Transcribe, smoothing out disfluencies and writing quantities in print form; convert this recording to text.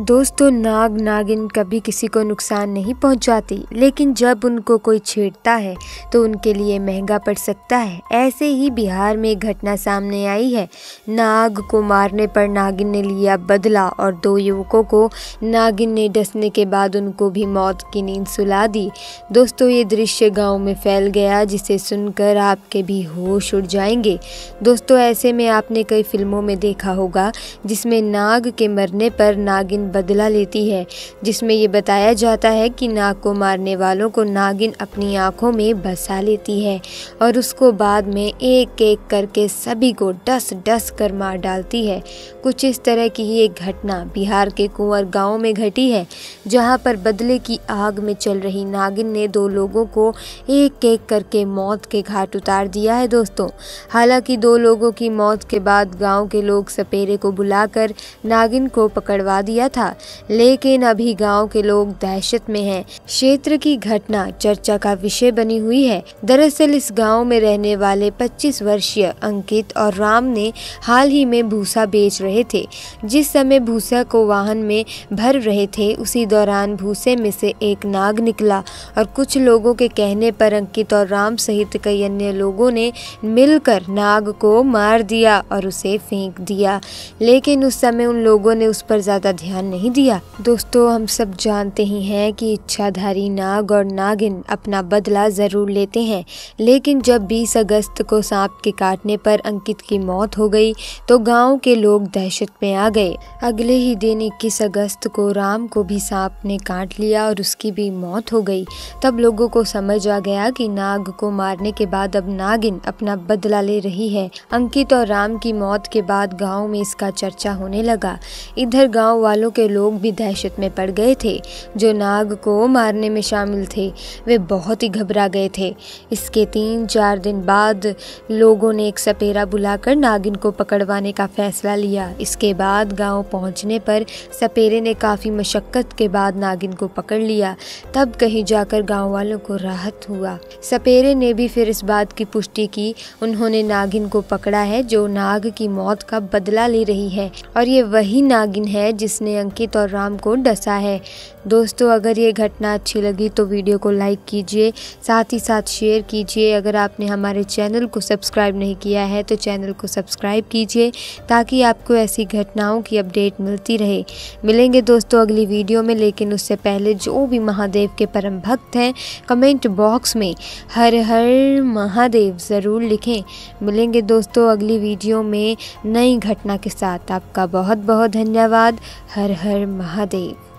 दोस्तों, नाग नागिन कभी किसी को नुकसान नहीं पहुंचाती, लेकिन जब उनको कोई छेड़ता है तो उनके लिए महंगा पड़ सकता है। ऐसे ही बिहार में एक घटना सामने आई है। नाग को मारने पर नागिन ने लिया बदला और 2 युवकों को नागिन ने डसने के बाद उनको भी मौत की नींद सुला दी। दोस्तों, ये दृश्य गांव में फैल गया, जिसे सुनकर आपके भी होश उड़ जाएंगे। दोस्तों, ऐसे में आपने कई फिल्मों में देखा होगा जिसमें नाग के मरने पर नागिन बदला लेती है, जिसमें ये बताया जाता है कि नाग को मारने वालों को नागिन अपनी आंखों में बसा लेती है और उसको बाद में एक एक करके सभी को डस डस कर मार डालती है। कुछ इस तरह की ही एक घटना बिहार के कुंवर गांव में घटी है, जहां पर बदले की आग में चल रही नागिन ने 2 लोगों को एक एक करके मौत के घाट उतार दिया है। दोस्तों, हालांकि 2 लोगों की मौत के बाद गांव के लोग सपेरे को बुलाकर नागिन को पकड़वा दिया था, लेकिन अभी गांव के लोग दहशत में हैं। क्षेत्र की घटना चर्चा का विषय बनी हुई है। दरअसल इस गांव में रहने वाले 25 वर्षीय अंकित और राम ने हाल ही में भूसा बेच रहे थे। जिस समय भूसा को वाहन में भर रहे थे, उसी दौरान भूसे में से एक नाग निकला और कुछ लोगों के कहने पर अंकित और राम सहित कई अन्य लोगों ने मिलकर नाग को मार दिया और उसे फेंक दिया, लेकिन उस समय उन लोगों ने उस पर ज्यादा ध्यान नहीं दिया। दोस्तों, हम सब जानते ही हैं कि इच्छाधारी नाग और नागिन अपना बदला जरूर लेते हैं, लेकिन जब 20 अगस्त को सांप के काटने पर अंकित की मौत हो गई तो गांव के लोग दहशत में आ गए। अगले ही दिन 21 अगस्त को राम को भी सांप ने काट लिया और उसकी भी मौत हो गई। तब लोगों को समझ आ गया कि नाग को मारने के बाद अब नागिन अपना बदला ले रही है। अंकित और राम की मौत के बाद गाँव में इसका चर्चा होने लगा। इधर गाँव वालों के लोग भी दहशत में पड़ गए थे। जो नाग को मारने में शामिल थे वे बहुत ही घबरा गए थे। इसके 3-4 दिन बाद लोगों ने एक सपेरा बुलाकर नागिन को पकड़वाने का फैसला लिया। इसके बाद गांव पहुंचने पर सपेरे ने काफ़ी मशक्कत के बाद नागिन को पकड़ लिया। तब कहीं जाकर गांव वालों को राहत हुआ। सपेरे ने भी फिर इस बात की पुष्टि की। उन्होंने नागिन को पकड़ा है जो नाग की मौत का बदला ले रही है और ये वही नागिन है जिसने अंकित और राम को डसा है। दोस्तों, अगर ये घटना अच्छी लगी तो वीडियो को लाइक कीजिए, साथ ही साथ शेयर कीजिए। अगर आपने हमारे चैनल को सब्सक्राइब नहीं किया है तो चैनल को सब्सक्राइब कीजिए, ताकि आपको ऐसी घटनाओं की अपडेट मिलती रहे। मिलेंगे दोस्तों अगली वीडियो में, लेकिन उससे पहले जो भी महादेव के परम भक्त हैं कमेंट बॉक्स में हर हर महादेव ज़रूर लिखें। मिलेंगे दोस्तों अगली वीडियो में नई घटना के साथ। आपका बहुत बहुत धन्यवाद। हर हर महादेव।